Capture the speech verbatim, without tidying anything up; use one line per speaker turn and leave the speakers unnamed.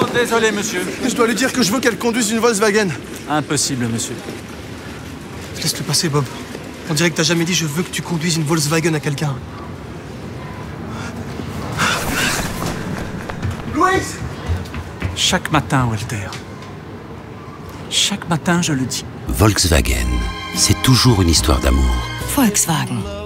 désolé, monsieur.
Je dois lui dire que je veux qu'elle conduise une Volkswagen.
Impossible, monsieur.
Laisse-le passer, Bob. On dirait que t'as jamais dit je veux que tu conduises une Volkswagen à quelqu'un. Louise!
Chaque matin, Walter. Chaque matin, je le dis.
Volkswagen, c'est toujours une histoire d'amour.
Volkswagen.